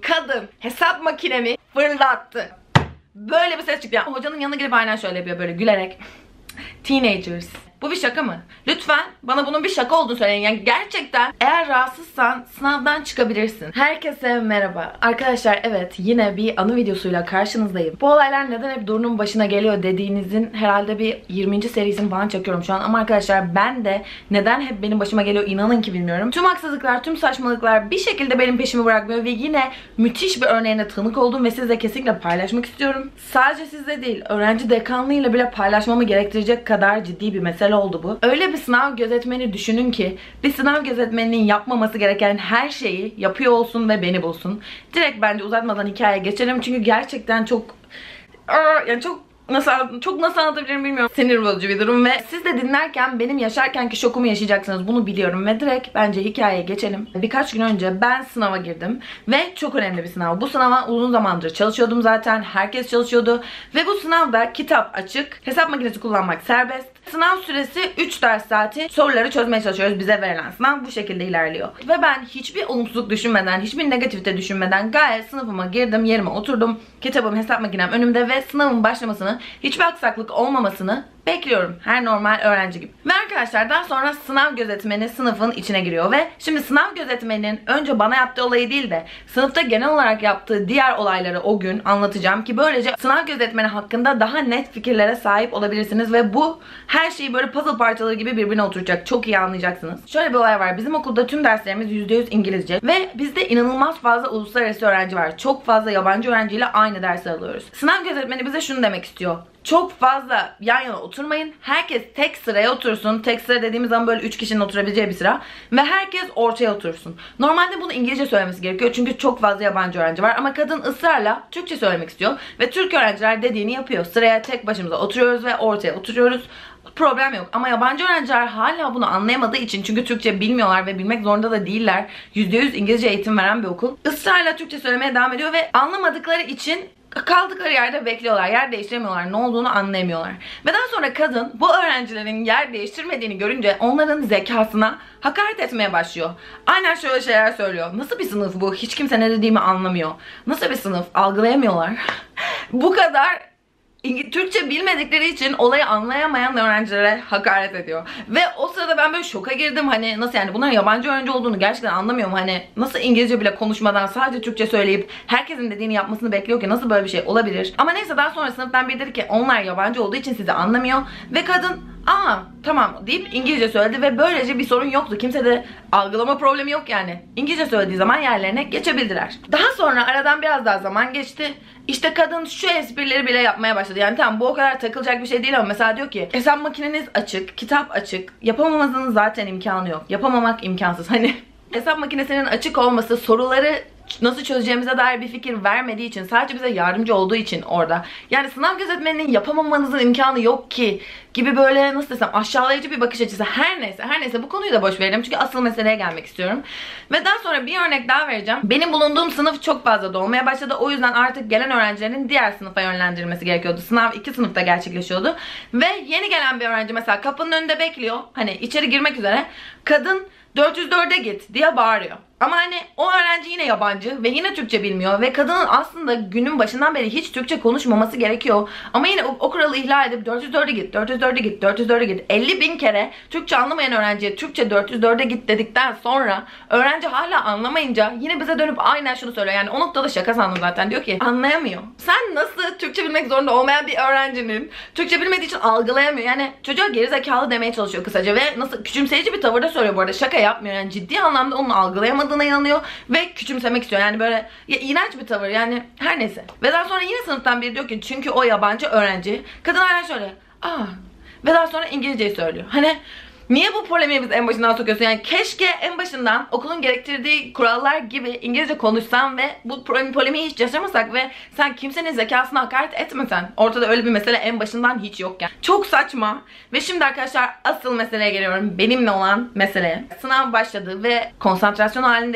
kadın hesap makinemi fırlattı. Böyle bir ses çıktı. Yani hocanın yanına gelip aynen şöyle yapıyor, böyle gülerek. Teenagers. Bu bir şaka mı? Lütfen bana bunun bir şaka olduğunu söyleyin. Yani gerçekten eğer rahatsızsan sınavdan çıkabilirsin. Herkese merhaba. Arkadaşlar evet, yine bir anı videosuyla karşınızdayım. Bu olaylar neden hep Duru'nun başına geliyor dediğinizin herhalde bir 20. serisini falan çekiyorum şu an. Ama arkadaşlar ben de neden hep benim başıma geliyor inanın ki bilmiyorum. Tüm haksızlıklar, tüm saçmalıklar bir şekilde benim peşimi bırakmıyor ve yine müthiş bir örneğine tanık oldum ve sizle kesinlikle paylaşmak istiyorum. Sadece sizle değil, öğrenci dekanlığıyla bile paylaşmamı gerektirecek kadar ciddi bir mesele oldu bu. Öyle bir sınav gözetmeni düşünün ki bir sınav gözetmeninin yapmaması gereken her şeyi yapıyor olsun ve beni bulsun. Direkt bence uzatmadan hikayeye geçelim çünkü gerçekten çok nasıl anlatabilirim bilmiyorum. Sinir bozucu bir durum ve siz de dinlerken benim yaşarkenki şokumu yaşayacaksınız. Bunu biliyorum ve direkt bence hikayeye geçelim. Birkaç gün önce ben sınava girdim ve çok önemli bir sınav. Bu sınava uzun zamandır çalışıyordum zaten. Herkes çalışıyordu ve bu sınavda kitap açık, hesap makinesi kullanmak serbest. Sınav süresi 3 ders saati. Soruları çözmeye çalışıyoruz. Bize verilen sınav bu şekilde ilerliyor. Ve ben hiçbir olumsuzluk düşünmeden, hiçbir negatifite düşünmeden gayet sınıfıma girdim, yerime oturdum. Kitabım, hesap makinem önümde ve sınavın başlamasını, hiçbir aksaklık olmamasını bekliyorum. Her normal öğrenci gibi. Ve arkadaşlar daha sonra sınav gözetmeni sınıfın içine giriyor ve şimdi sınav gözetmeninin önce bana yaptığı olayı değil de sınıfta genel olarak yaptığı diğer olayları o gün anlatacağım ki böylece sınav gözetmeni hakkında daha net fikirlere sahip olabilirsiniz ve bu her şeyi böyle puzzle parçaları gibi birbirine oturacak. Çok iyi anlayacaksınız. Şöyle bir olay var. Bizim okulda tüm derslerimiz %100 İngilizce ve bizde inanılmaz fazla uluslararası öğrenci var. Çok fazla yabancı öğrenciyle aynı dersi alıyoruz. Sınav gözetmeni bize şunu demek istiyor. Çok fazla yan yana oturmayın. Herkes tek sıraya otursun. Tek sıra dediğimiz zaman böyle 3 kişinin oturabileceği bir sıra. Ve herkes ortaya otursun. Normalde bunu İngilizce söylemesi gerekiyor. Çünkü çok fazla yabancı öğrenci var. Ama kadın ısrarla Türkçe söylemek istiyor. Ve Türk öğrenciler dediğini yapıyor. Sıraya tek başımıza oturuyoruz ve ortaya oturuyoruz. Problem yok. Ama yabancı öğrenciler hala bunu anlayamadığı için, çünkü Türkçe bilmiyorlar ve bilmek zorunda da değiller. %100 İngilizce eğitim veren bir okul. Israrla Türkçe söylemeye devam ediyor ve anlamadıkları için kaldıkları yerde bekliyorlar. Yer değiştiremiyorlar. Ne olduğunu anlayamıyorlar. Ve daha sonra kadın bu öğrencilerin yer değiştirmediğini görünce onların zekasına hakaret etmeye başlıyor. Aynen şöyle şeyler söylüyor. Nasıl bir sınıf bu? Hiç kimse ne dediğimi anlamıyor. Nasıl bir sınıf? Algılayamıyorlar. Bu kadar Türkçe bilmedikleri için olayı anlayamayan öğrencilere hakaret ediyor. Ve o sırada ben böyle şoka girdim. Hani nasıl yani, bunların yabancı öğrenci olduğunu gerçekten anlamıyorum. Hani nasıl İngilizce bile konuşmadan sadece Türkçe söyleyip herkesin dediğini yapmasını bekliyor ki, nasıl böyle bir şey olabilir? Ama neyse, daha sonra sınıftan biri dedi ki onlar yabancı olduğu için sizi anlamıyor. Ve kadın tamam deyip İngilizce söyledi ve böylece bir sorun yoktu. Kimse de algılama problemi yok yani. İngilizce söylediği zaman yerlerine geçebildiler. Daha sonra aradan biraz daha zaman geçti. İşte kadın şu esprileri bile yapmaya başladı. Yani tamam, bu o kadar takılacak bir şey değil ama mesela diyor ki hesap makineniz açık, kitap açık. Yapamamanızın zaten imkanı yok. Yapamamak imkansız. Hani hesap makinesinin açık olması soruları nasıl çözeceğimize dair bir fikir vermediği için, sadece bize yardımcı olduğu için orada. Yani sınav gözetmeninin yapamamanızın imkanı yok ki gibi böyle, nasıl desem, aşağılayıcı bir bakış açısı. Her neyse bu konuyu da boş verelim çünkü asıl meseleye gelmek istiyorum. Ve daha sonra bir örnek daha vereceğim. Benim bulunduğum sınıf çok fazla dolmaya başladı. O yüzden artık gelen öğrencilerin diğer sınıfa yönlendirilmesi gerekiyordu. Sınav 2 sınıfta gerçekleşiyordu. Ve yeni gelen bir öğrenci mesela kapının önünde bekliyor. Hani içeri girmek üzere. Kadın 404'e git diye bağırıyor. Ama hani o öğrenci yine yabancı ve yine Türkçe bilmiyor ve kadının aslında günün başından beri hiç Türkçe konuşmaması gerekiyor. Ama yine o kuralı ihlal edip 404'e git, 404'e git, 404'e git. 50.000 kere Türkçe anlamayan öğrenciye Türkçe 404'e git dedikten sonra öğrenci hala anlamayınca yine bize dönüp aynen şunu söylüyor. Yani o noktada şaka sandım zaten. Diyor ki anlayamıyor. Sen nasıl Türkçe bilmek zorunda olmayan bir öğrencinin Türkçe bilmediği için algılayamıyor. Yani çocuğa gerizekalı demeye çalışıyor kısaca ve nasıl küçümseyici bir tavırda söylüyor bu arada. Şaka yapmıyor. Yani ciddi anlamda onu algılayamadığı inanıyor ve küçümsemek istiyor. Yani böyle iğrenç bir tavır yani, her neyse. Ve daha sonra yine sınıftan biri diyor ki çünkü o yabancı öğrenci. Kadın hala şöyle ve daha sonra İngilizceyi söylüyor. Hani niye bu polemiği biz en başından sokuyorsun? Yani keşke en başından okulun gerektirdiği kurallar gibi İngilizce konuşsan ve bu polemiği hiç yaşamasak ve sen kimsenin zekasına hakaret etmesen. Ortada öyle bir mesele en başından hiç yok yani. Çok saçma. Ve şimdi arkadaşlar asıl meseleye geliyorum. Benimle olan meseleye. Sınav başladı ve konsantrasyon halindeyim.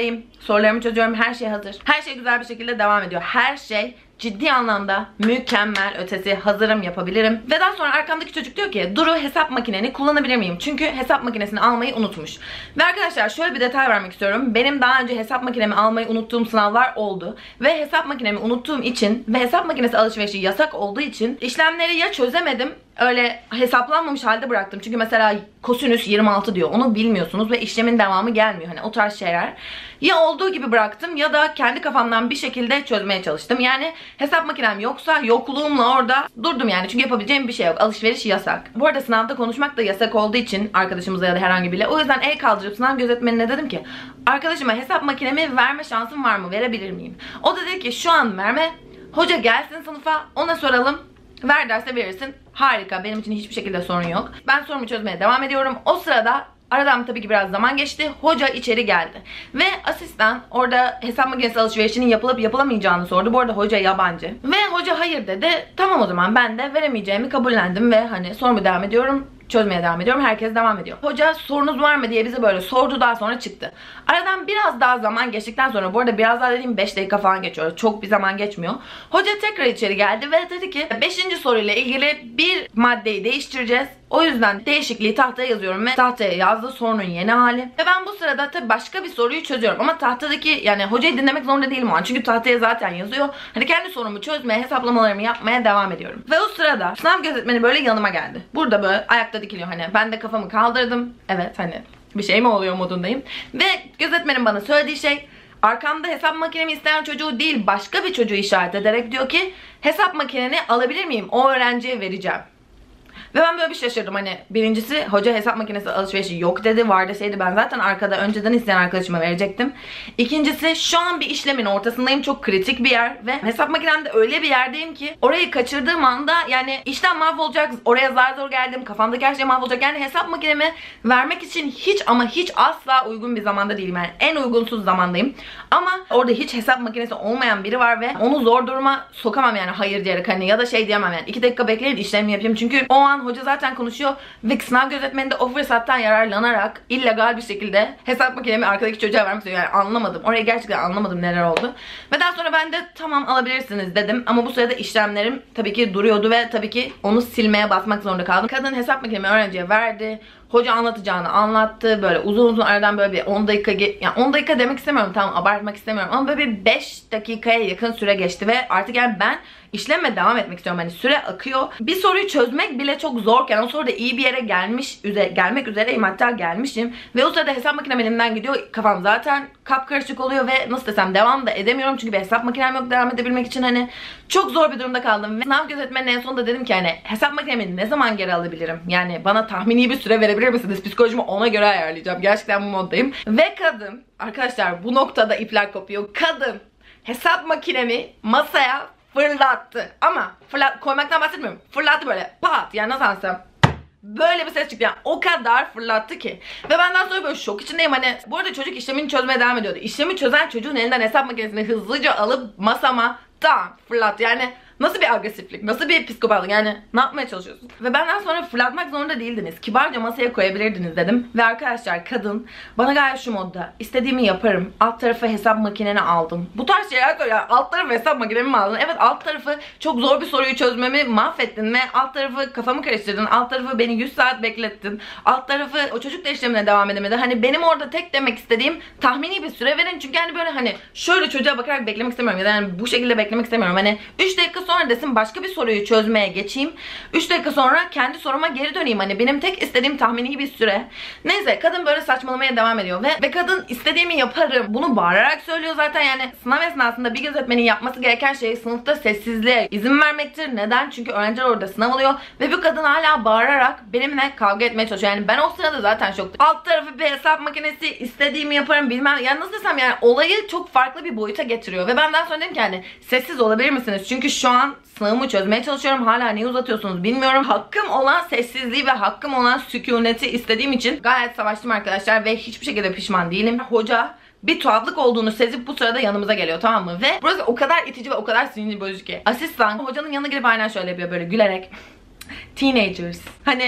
Sorularımı çözüyorum. Her şey hazır. Her şey güzel bir şekilde devam ediyor. Her şey ciddi anlamda mükemmel, ötesi, hazırım, yapabilirim. Ve daha sonra arkamdaki çocuk diyor ki Duru, hesap makineni kullanabilir miyim? Çünkü hesap makinesini almayı unutmuş. Ve arkadaşlar şöyle bir detay vermek istiyorum. Benim daha önce hesap makinemi almayı unuttuğum sınavlar oldu. Ve hesap makinemi unuttuğum için ve hesap makinesi alışverişi yasak olduğu için işlemleri ya çözemedim, öyle hesaplanmamış halde bıraktım. Çünkü mesela kosinüs 26 diyor. Onu bilmiyorsunuz ve işlemin devamı gelmiyor. Hani o tarz şeyler. Ya olduğu gibi bıraktım ya da kendi kafamdan bir şekilde çözmeye çalıştım. Yani hesap makinem yoksa yokluğumla orada durdum yani. Çünkü yapabileceğim bir şey yok. Alışveriş yasak. Bu arada sınavda konuşmak da yasak olduğu için arkadaşımıza ya da herhangi biriyle. O yüzden el kaldırıp sınav gözetmenine dedim ki arkadaşıma hesap makinemi verme şansım var mı? Verebilir miyim? O da dedi ki şu an verme. Hoca gelsin sınıfa, ona soralım. Ver derse verirsin. Harika. Benim için hiçbir şekilde sorun yok. Ben sorumu çözmeye devam ediyorum. O sırada aradan tabii ki biraz zaman geçti. Hoca içeri geldi. Ve asistan orada hesap makinesi alışverişinin yapılıp yapılamayacağını sordu. Bu arada hoca yabancı. Ve hoca hayır dedi. Tamam o zaman ben de veremeyeceğimi kabullendim ve hani sorumu devam ediyorum. Çözmeye devam ediyorum. Herkes devam ediyor. Hoca sorunuz var mı diye bize böyle sordu, daha sonra çıktı. Aradan biraz daha zaman geçtikten sonra, bu arada biraz daha dediğim 5 dakika falan geçiyor. Çok bir zaman geçmiyor. Hoca tekrar içeri geldi ve dedi ki 5. soruyla ilgili bir maddeyi değiştireceğiz. O yüzden değişikliği tahtaya yazıyorum ve tahtaya yazdı sorunun yeni hali. Ve ben bu sırada tabii başka bir soruyu çözüyorum. Ama tahtadaki, yani hocayı dinlemek zorunda değilim o an. Çünkü tahtaya zaten yazıyor. Hani kendi sorumu çözmeye, hesaplamalarımı yapmaya devam ediyorum. Ve o sırada sınav gözetmeni böyle yanıma geldi. Burada böyle ayakta dikiliyor hani. Ben de kafamı kaldırdım. Evet hani bir şey mi oluyor modundayım. Ve gözetmenin bana söylediği şey, arkamda hesap makinemi isteyen çocuğu değil başka bir çocuğu işaret ederek diyor ki hesap makineni alabilir miyim? O öğrenciye vereceğim. Ve ben böyle bir şaşırdım. Hani birincisi hoca hesap makinesi alışverişi yok dedi. Var deseydi ben zaten arkada önceden isteyen arkadaşıma verecektim. İkincisi şu an bir işlemin ortasındayım. Çok kritik bir yer ve hesap makinemde öyle bir yerdeyim ki orayı kaçırdığım anda yani işlem mahvolacak. Oraya zar zor geldim. Kafamdaki her şey mahvolacak. Yani hesap makinemi vermek için hiç ama hiç asla uygun bir zamanda değilim. Yani en uygunsuz zamandayım. Ama orada hiç hesap makinesi olmayan biri var ve onu zor duruma sokamam yani hayır diyerek hani, ya da şey diyemem yani 2 dakika bekleyin işlemi yapayım. Çünkü o an hoca zaten konuşuyor ve sınav gözetmeni de o fırsattan yararlanarak illegal bir şekilde hesap makinemi arkadaki çocuğa vermek istiyor. Yani anlamadım. Orayı gerçekten anlamadım neler oldu. Ve daha sonra ben de tamam alabilirsiniz dedim. Ama bu sırada işlemlerim tabii ki duruyordu ve tabii ki onu silmeye basmak zorunda kaldım. Kadın hesap makinemi öğrenciye verdi. Hoca anlatacağını anlattı. Böyle uzun uzun aradan böyle bir 10 dakika, yani 10 dakika demek istemiyorum, tamam abartmak istemiyorum ama böyle bir 5 dakikaya yakın süre geçti ve artık yani ben işleme devam etmek istiyorum. Hani süre akıyor. Bir soruyu çözmek bile çok zorken o soruda iyi bir yere gelmek üzereyim, hatta gelmişim ve o sırada hesap makinem elimden gidiyor. Kafam zaten kapkarışık oluyor ve nasıl desem devam da edemiyorum çünkü bir hesap makinem yok devam edebilmek için. Hani çok zor bir durumda kaldım ve sınav gözetmeninin en sonunda dedim ki hani hesap makinemi ne zaman geri alabilirim? Yani bana tahmini bir süre verebilir misiniz? Psikolojimi ona göre ayarlayacağım. Gerçekten bu moddayım. Ve kadın, arkadaşlar bu noktada ipler kopuyor. Kadın hesap makinemi masaya fırlattı. Ama koymaktan bahsetmiyorum. Fırlattı böyle pat, yani nasıl anlatsam. Böyle bir ses çıktı yani, o kadar fırlattı ki. Ve benden sonra böyle şok içindeyim hani. Bu arada çocuk işlemini çözmeye devam ediyordu. İşlemi çözen çocuğun elinden hesap makinesini hızlıca alıp masama fırlattı. Yani nasıl bir agresiflik, nasıl bir psikopatlık, yani ne yapmaya çalışıyorsun? Ve benden sonra fırlatmak zorunda değildiniz. Kibarca masaya koyabilirdiniz dedim. Ve arkadaşlar kadın bana gayet şu modda, istediğimi yaparım. Alt tarafı hesap makineni aldım. Bu tarz şeyler söylüyor. Alt tarafı hesap makinemi mi aldın? Evet, alt tarafı çok zor bir soruyu çözmemi mahvettin ve alt tarafı kafamı karıştırdın. Alt tarafı beni 100 saat beklettin. Alt tarafı o çocuk da işlemine devam edemedi. Hani benim orada tek demek istediğim tahmini bir süre verin. Çünkü hani böyle hani şöyle çocuğa bakarak beklemek istemiyorum. Ya da yani bu şekilde beklemek istemiyorum. Hani 3 dakika sonra desin başka bir soruyu çözmeye geçeyim. 3 dakika sonra kendi soruma geri döneyim. Hani benim tek istediğim tahmini bir süre. Neyse, kadın böyle saçmalamaya devam ediyor ve kadın istediğimi yaparım. Bunu bağırarak söylüyor zaten. Yani sınav esnasında bir gözetmenin yapması gereken şey sınıfta sessizliğe izin vermektir. Neden? Çünkü öğrenciler orada sınav alıyor ve bu kadın hala bağırarak benimle kavga etmeye çalışıyor. Yani ben o sırada zaten şoktum. Alt tarafı bir hesap makinesi, istediğimi yaparım bilmem. Yani nasıl desem, yani olayı çok farklı bir boyuta getiriyor ve benden sonra dedim ki hani sessiz olabilir misiniz? Çünkü şu an sınavımı çözmeye çalışıyorum. Hala niye uzatıyorsunuz bilmiyorum. Hakkım olan sessizliği ve hakkım olan sükuneti istediğim için gayet savaştım arkadaşlar ve hiçbir şekilde pişman değilim. Hoca bir tuhaflık olduğunu sezip bu sırada yanımıza geliyor, tamam mı? Ve burası o kadar itici ve o kadar sinir bozucu ki asistan hocanın yanına gelip aynen şöyle yapıyor, böyle gülerek. Teenagers. Hani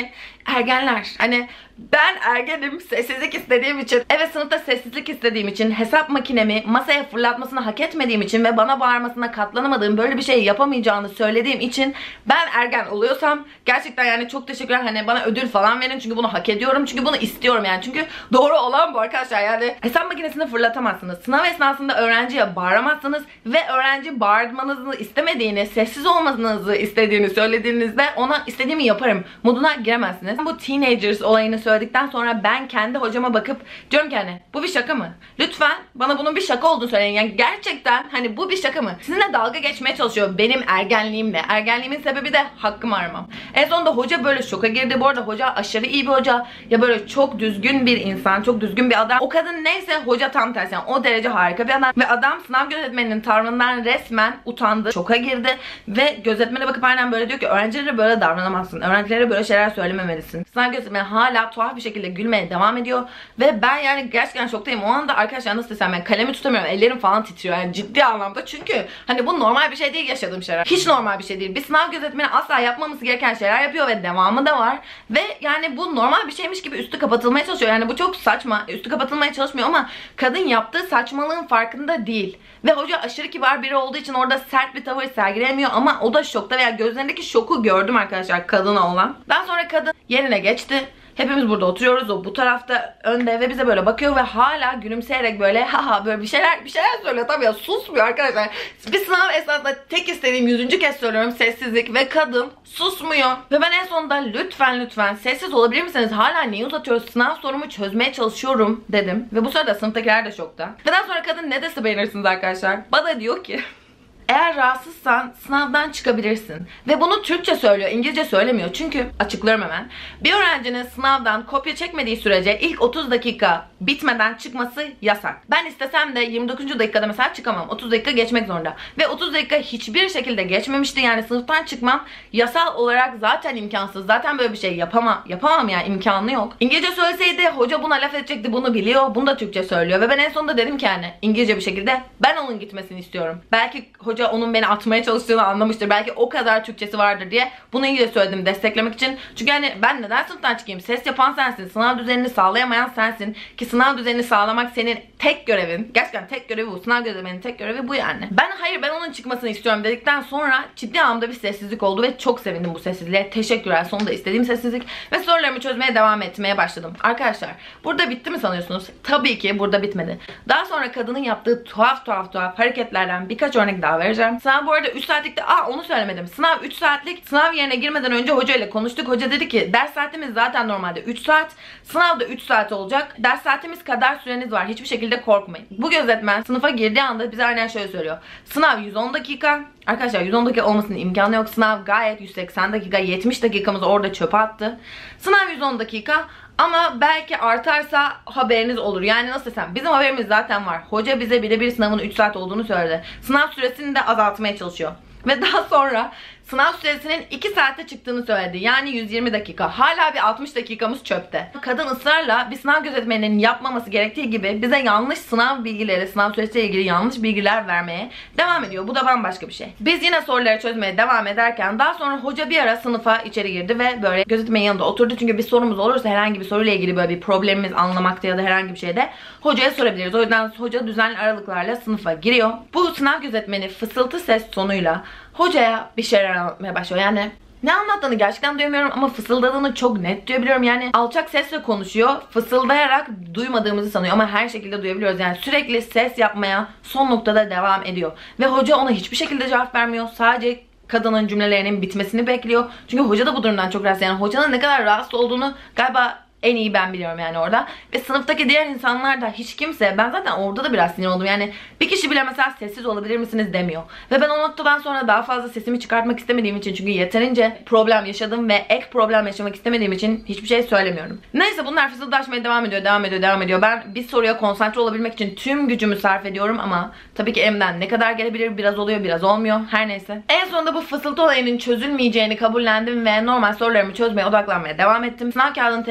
Ergenler. Hani ben ergenim, sessizlik istediğim için, evet sınıfta sessizlik istediğim için, hesap makinemi masaya fırlatmasını hak etmediğim için ve bana bağırmasına katlanamadığım, böyle bir şey yapamayacağını söylediğim için ben ergen oluyorsam gerçekten yani çok teşekkürler. Hani bana ödül falan verin çünkü bunu hak ediyorum, çünkü bunu istiyorum yani. Çünkü doğru olan bu arkadaşlar. Yani hesap makinesini fırlatamazsınız, sınav esnasında öğrenciye bağıramazsınız ve öğrenci bağırmanızı istemediğini, sessiz olmanızı istediğini söylediğinizde ona istediğimi yaparım moduna giremezsiniz. Bu teenagers olayını söyledikten sonra ben kendi hocama bakıp diyorum ki hani bu bir şaka mı? Lütfen bana bunun bir şaka olduğunu söyleyin. Yani gerçekten hani bu bir şaka mı? Sizinle dalga geçmeye çalışıyor benim ergenliğimle. Ergenliğimin sebebi de hakkımı aramam. En sonunda hoca böyle şoka girdi. Bu arada hoca aşırı iyi bir hoca. Ya böyle çok düzgün bir insan, çok düzgün bir adam. O kadın neyse hoca tam tersi. Yani o derece harika bir adam. Ve adam sınav gözetmeninin tavrından resmen utandı. Şoka girdi. Ve gözetmene bakıp aynen böyle diyor ki öğrencilere böyle davranamazsın. Öğrencilere böyle şeyler söylememelisin. Sınav gözetmeni hala tuhaf bir şekilde gülmeye devam ediyor. Ve ben yani gerçekten şoktayım. O anda arkadaşlar nasıl desem, ben kalemi tutamıyorum. Ellerim falan titriyor yani ciddi anlamda. Çünkü hani bu normal bir şey değil yaşadığım şeyler. Hiç normal bir şey değil. Bir sınav gözetmeni asla yapmaması gereken şeyler yapıyor ve devamı da var. Ve yani bu normal bir şeymiş gibi üstü kapatılmaya çalışıyor. Yani bu çok saçma. Üstü kapatılmaya çalışmıyor ama kadın yaptığı saçmalığın farkında değil. Ve hoca aşırı kibar biri olduğu için orada sert bir tavır sergilemiyor ama o da şokta veya gözlerindeki şoku gördüm arkadaşlar kadına olan. Daha sonra kadın yerine geçti. Hepimiz burada oturuyoruz, o bu tarafta önde ve bize böyle bakıyor ve hala gülümseyerek böyle haha böyle bir şeyler söylüyor. Tabii ya susmuyor arkadaşlar. Bir sınav esnasında tek istediğim 100. kez söylüyorum sessizlik ve kadın susmuyor. Ve ben en sonunda lütfen sessiz olabilir misiniz? Hala niye uzatıyoruz? Sınav sorumu çözmeye çalışıyorum dedim. Ve bu sırada sınıftakiler de şokta. Ve daha sonra kadın ne dese beğenirsiniz arkadaşlar. Bana diyor ki eğer rahatsızsan sınavdan çıkabilirsin. Ve bunu Türkçe söylüyor, İngilizce söylemiyor. Çünkü açıklıyorum hemen. Bir öğrencinin sınavdan kopya çekmediği sürece ilk 30 dakika bitmeden çıkması yasak. Ben istesem de 29. dakikada mesela çıkamam. 30 dakika geçmek zorunda. Ve 30 dakika hiçbir şekilde geçmemişti. Yani sınıftan çıkmam yasal olarak zaten imkansız. Zaten böyle bir şey yapamam yani, imkanı yok. İngilizce söyleseydi hoca buna laf edecekti, bunu biliyor. Bunu da Türkçe söylüyor. Ve ben en sonunda dedim ki yani İngilizce bir şekilde ben onun gitmesini istiyorum. Belki hoca onun beni atmaya çalıştığını anlamıştır. Belki o kadar Türkçesi vardır diye bunu İngilizce söyledim desteklemek için. Çünkü hani ben neden sınıftan çıkayım? Ses yapan sensin. Sınav düzenini sağlayamayan sensin. Ki sınav düzenini sağlamak senin tek görevin. Gerçekten tek görevi bu. Sınav gözetmeninin tek görevi bu yani. Ben onun çıkmasını istiyorum dedikten sonra ciddi anlamda bir sessizlik oldu ve çok sevindim bu sessizliğe. Teşekkürler. Sonunda istediğim sessizlik. Ve sorularımı çözmeye devam etmeye başladım. Arkadaşlar burada bitti mi sanıyorsunuz? Tabii ki burada bitmedi. Daha sonra kadının yaptığı tuhaf hareketlerden birkaç örnek daha vereceğim. Sınav bu arada 3 saatlikte onu söylemedim. Sınav 3 saatlik. Sınav yerine girmeden önce hoca ile konuştuk. Hoca dedi ki ders saatimiz zaten normalde 3 saat. Sınav da 3 saat olacak. Ders saatimiz kadar süreniz var. Hiçbir şekilde korkmayın. Bu gözetmen sınıfa girdiği anda bize aynen şöyle söylüyor. Sınav 110 dakika. Arkadaşlar 110 dakika olmasının imkanı yok. Sınav gayet 180 dakika. 70 dakikamızı orada çöpe attı. Sınav 110 dakika. Ama belki artarsa haberiniz olur. Yani nasıl desem, bizim haberimiz zaten var. Hoca bize birebir sınavın 3 saat olduğunu söyledi. Sınav süresini de azaltmaya çalışıyor. Ve daha sonra sınav süresinin 2 saate çıktığını söyledi. Yani 120 dakika. Hala bir 60 dakikamız çöpte. Kadın ısrarla bir sınav gözetmeninin yapmaması gerektiği gibi bize yanlış sınav bilgileri, sınav süresiyle ilgili yanlış bilgiler vermeye devam ediyor. Bu da bambaşka bir şey. Biz yine soruları çözmeye devam ederken daha sonra hoca bir ara sınıfa içeri girdi ve böyle gözetmenin yanında oturdu. Çünkü bir sorumuz olursa, herhangi bir soruyla ilgili böyle bir problemimiz anlamakta ya da herhangi bir şeyde hocaya sorabiliriz. O yüzden hoca düzenli aralıklarla sınıfa giriyor. Bu sınav gözetmeni fısıltı ses tonuyla hocaya bir şeyler anlatmaya başlıyor. Yani ne anlattığını gerçekten duyamıyorum ama fısıldadığını çok net duyabiliyorum. Yani alçak sesle konuşuyor. Fısıldayarak duymadığımızı sanıyor ama her şekilde duyabiliyoruz. Yani sürekli ses yapmaya son noktada devam ediyor. Ve hoca ona hiçbir şekilde cevap vermiyor. Sadece kadının cümlelerinin bitmesini bekliyor. Çünkü hoca da bu durumdan çok rahatsız. Yani hocanın ne kadar rahatsız olduğunu galiba en iyi ben biliyorum yani orada. Ve sınıftaki diğer insanlar da hiç kimse, ben zaten orada da biraz sinir oldum. Yani bir kişi bile mesela sessiz olabilir misiniz demiyor. Ve ben o noktadan sonra daha fazla sesimi çıkartmak istemediğim için, çünkü yeterince problem yaşadım ve ek problem yaşamak istemediğim için hiçbir şey söylemiyorum. Neyse bunlar fısıldaşmaya devam ediyor. Ben bir soruya konsantre olabilmek için tüm gücümü sarf ediyorum ama tabii ki elimden ne kadar gelebilir, biraz oluyor biraz olmuyor, her neyse. En sonunda bu fısıltı olayının çözülmeyeceğini kabullendim ve normal sorularımı çözmeye odaklanmaya devam ettim. Sınav kağıdını teslim etmek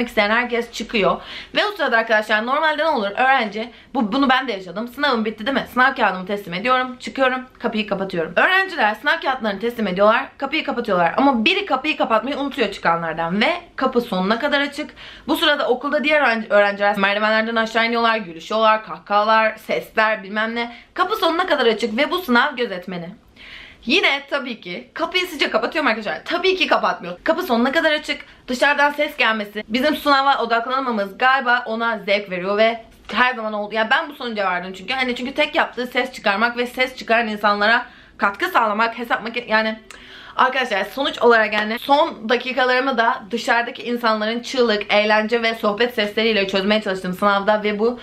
girmek isteyen herkes çıkıyor. Ve o sırada arkadaşlar normalde ne olur? Öğrenci, bunu ben de yaşadım. Sınavım bitti değil mi? Sınav kağıdımı teslim ediyorum. Çıkıyorum. Kapıyı kapatıyorum. Öğrenciler sınav kağıtlarını teslim ediyorlar. Kapıyı kapatıyorlar. Ama biri kapıyı kapatmayı unutuyor çıkanlardan. Ve kapı sonuna kadar açık. Bu sırada okulda diğer öğrenciler merdivenlerden aşağı iniyorlar. Gülüşüyorlar. Kahkahalar, sesler bilmem ne. Kapı sonuna kadar açık ve bu sınav gözetmeni. Yine tabii ki kapıyı sizce kapatıyorum arkadaşlar. Tabii ki kapatmıyor. Kapı sonuna kadar açık. Dışarıdan ses gelmesi, bizim sınava odaklanamamız galiba ona zevk veriyor ve her zaman oldu. Yani ben bu sonuca vardım çünkü. Çünkü tek yaptığı ses çıkarmak ve ses çıkaran insanlara katkı sağlamak, yani arkadaşlar sonuç olarak yani son dakikalarımı da dışarıdaki insanların çığlık, eğlence ve sohbet sesleriyle çözmeye çalıştım sınavda ve bu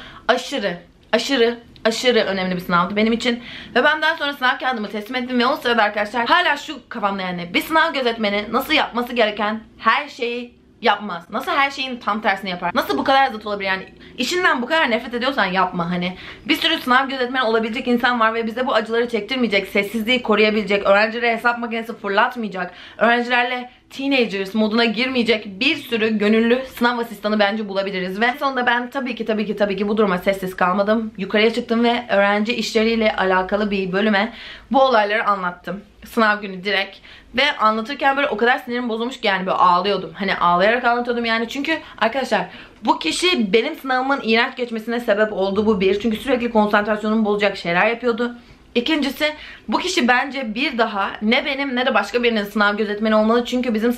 aşırı önemli bir sınavdı benim için. Ve ben daha sonra sınav kağıdımı teslim ettim ve o sırada arkadaşlar hala şu kafamda yani bir sınav gözetmeni nasıl yapması gereken her şeyi yapmaz. Nasıl her şeyin tam tersini yapar? Nasıl bu kadar zıt olabilir? Yani işinden bu kadar nefret ediyorsan yapma hani. Bir sürü sınav gözetmeni olabilecek insan var ve bize bu acıları çektirmeyecek, sessizliği koruyabilecek, öğrencilere hesap makinesi fırlatmayacak, öğrencilerle teenagers moduna girmeyecek bir sürü gönüllü sınav asistanı bence bulabiliriz. Ve sonunda ben tabii ki bu duruma sessiz kalmadım. Yukarıya çıktım ve öğrenci işleriyle alakalı bir bölüme bu olayları anlattım. Sınav günü direkt. Ve anlatırken böyle o kadar sinirim bozulmuş ki yani böyle ağlıyordum. Hani ağlayarak anlatıyordum yani. Çünkü arkadaşlar bu kişi benim sınavımın iğrenç geçmesine sebep oldu, bu bir. Çünkü sürekli konsantrasyonumu bozacak şeyler yapıyordu. İkincisi, bu kişi bence bir daha ne benim ne de başka birinin sınav gözetmeni olmalı. Çünkü bizim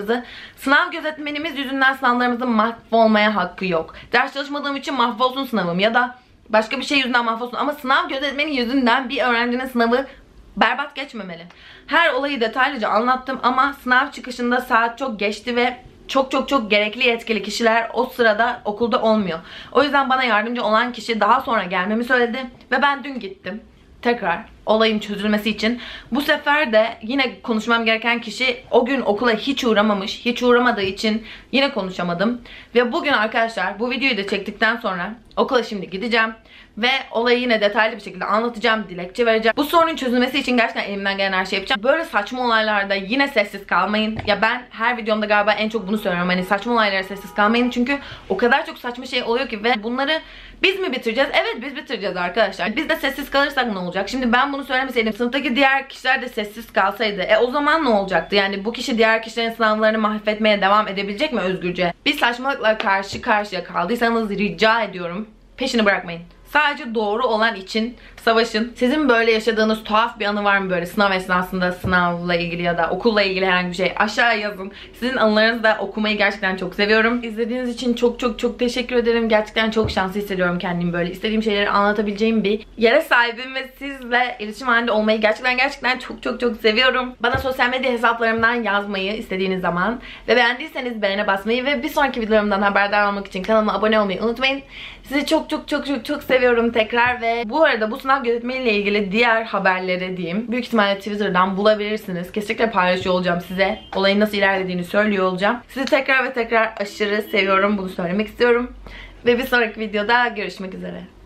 sınav gözetmenimiz yüzünden sınavlarımızın mahvolmaya hakkı yok. Ders çalışmadığım için mahvolsun sınavım ya da başka bir şey yüzünden mahvolsun. Ama sınav gözetmeni yüzünden bir öğrencinin sınavı berbat geçmemeli. Her olayı detaylıca anlattım ama sınav çıkışında saat çok geçti ve çok gerekli yetkili kişiler o sırada okulda olmuyor. O yüzden bana yardımcı olan kişi daha sonra gelmemi söyledi ve ben dün gittim. Tekrar olayın çözülmesi için. Bu sefer de yine konuşmam gereken kişi o gün okula hiç uğramamış. Hiç uğramadığı için yine konuşamadım. Ve bugün arkadaşlar bu videoyu da çektikten sonra okula şimdi gideceğim. Ve olayı yine detaylı bir şekilde anlatacağım. Dilekçe vereceğim. Bu sorunun çözülmesi için gerçekten elimden gelen her şeyi yapacağım. Böyle saçma olaylarda yine sessiz kalmayın. Ya ben her videomda galiba en çok bunu söylüyorum. Hani saçma olaylara sessiz kalmayın. Çünkü o kadar çok saçma şey oluyor ki ve bunları biz mi bitireceğiz? Evet, biz bitireceğiz arkadaşlar. Biz de sessiz kalırsak ne olacak? Şimdi ben bunu söylemeseydim, sınıftaki diğer kişiler de sessiz kalsaydı o zaman ne olacaktı? Yani bu kişi diğer kişilerin sınavlarını mahvetmeye devam edebilecek mi özgürce? Bir saçmalıkla karşı karşıya kaldıysanız rica ediyorum peşini bırakmayın. Sadece doğru olan için savaşın. Sizin böyle yaşadığınız tuhaf bir anı var mı böyle sınav esnasında, sınavla ilgili ya da okulla ilgili herhangi bir şey? Aşağıya yazın. Sizin anılarınızı da okumayı gerçekten çok seviyorum. İzlediğiniz için çok teşekkür ederim. Gerçekten çok şanslı hissediyorum kendimi böyle. İstediğim şeyleri anlatabileceğim bir yere sahibim ve sizle iletişim halinde olmayı gerçekten çok seviyorum. Bana sosyal medya hesaplarımdan yazmayı istediğiniz zaman ve beğendiyseniz beğene basmayı ve bir sonraki videolarımdan haberdar olmak için kanalıma abone olmayı unutmayın. Sizi çok seviyorum tekrar ve bu arada bu sınav gözetmeniyle ilgili diğer haberleri diyeyim. Büyük ihtimalle Twitter'dan bulabilirsiniz. Kesinlikle paylaşıyor olacağım size. Olayın nasıl ilerlediğini söylüyor olacağım. Sizi tekrar aşırı seviyorum. Bunu söylemek istiyorum. Ve bir sonraki videoda görüşmek üzere.